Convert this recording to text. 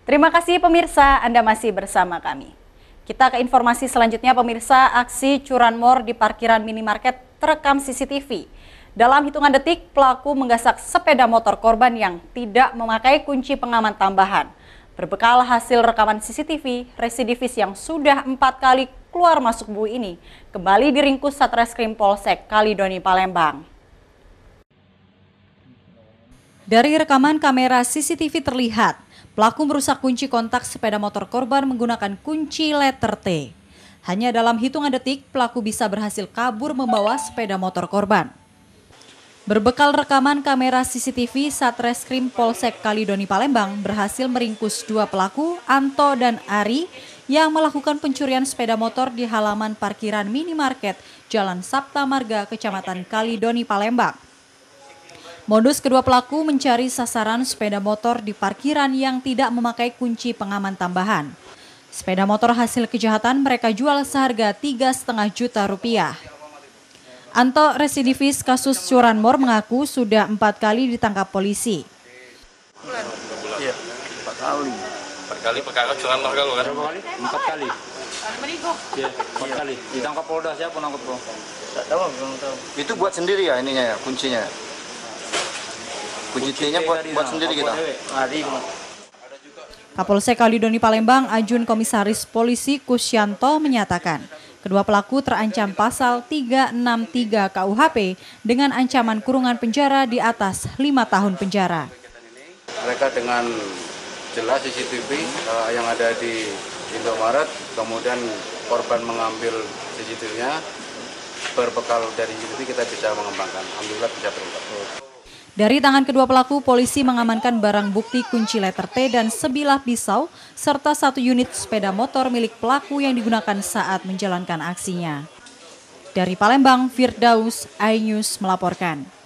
Terima kasih pemirsa, Anda masih bersama kami. Kita ke informasi selanjutnya pemirsa, aksi curanmor di parkiran minimarket terekam CCTV. Dalam hitungan detik, pelaku menggasak sepeda motor korban yang tidak memakai kunci pengaman tambahan. Berbekal hasil rekaman CCTV, residivis yang sudah 4 kali keluar masuk bui ini kembali diringkus Satreskrim Polsek Kalidoni, Palembang. Dari rekaman kamera CCTV terlihat, pelaku merusak kunci kontak sepeda motor korban menggunakan kunci letter T. Hanya dalam hitungan detik, pelaku bisa berhasil kabur membawa sepeda motor korban. Berbekal rekaman kamera CCTV, Satreskrim Polsek Kalidoni, Palembang berhasil meringkus 2 pelaku, Anto dan Ari, yang melakukan pencurian sepeda motor di halaman parkiran minimarket Jalan Sapta Marga, Kecamatan Kalidoni, Palembang. Modus kedua pelaku mencari sasaran sepeda motor di parkiran yang tidak memakai kunci pengaman tambahan. Sepeda motor hasil kejahatan mereka jual seharga Rp3,5 juta. Anto, residivis kasus curanmor, mengaku sudah 4 kali ditangkap polisi. Iya, 4 kali. 4 kali perkara curanmor kalau kan? 4 kali. Iya, 4 kali. Ditangkap Polda, siapa nangkap bro? Tidak tahu, belum tahu. Itu buat sendiri ya ininya ya, kuncinya? Kunci T-nya buat sendiri kita? Kapolsek Kalidoni, Palembang, Ajun Komisaris Polisi Kusyanto menyatakan, kedua pelaku terancam pasal 363 KUHP dengan ancaman kurungan penjara di atas 5 tahun penjara. Mereka dengan jelas CCTV yang ada di Indomaret, kemudian korban mengambil CCTV-nya, berbekal dari CCTV kita bisa mengembangkan. Alhamdulillah bisa terungkap. Dari tangan kedua pelaku, polisi mengamankan barang bukti kunci letter T dan sebilah pisau, serta 1 unit sepeda motor milik pelaku yang digunakan saat menjalankan aksinya. Dari Palembang, Firdaus, iNews melaporkan.